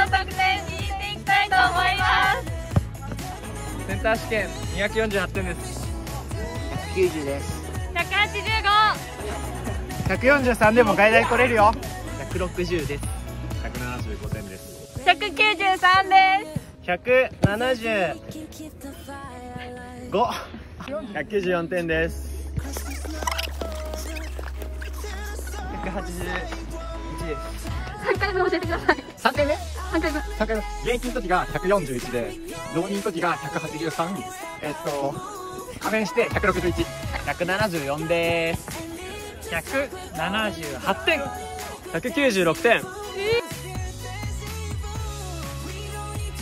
得点聞いていきたいと思います。 センター試験248点です。 190です。 185。 143でも外来取れるよ。 160です。175点です。 193です。 175。 194点です。 181です。 3回分教えてください。 3回目 3回分。 3回目現役の時が141で、浪人の時が183、加減して161。 174です。 178点。196点。